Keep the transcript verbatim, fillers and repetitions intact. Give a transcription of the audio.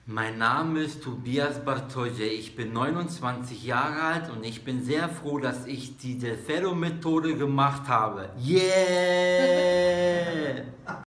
Mein Name ist Tobias Bartoje, ich bin neunundzwanzig Jahre alt und ich bin sehr froh, dass ich die Delferro-Methode gemacht habe. Yeah!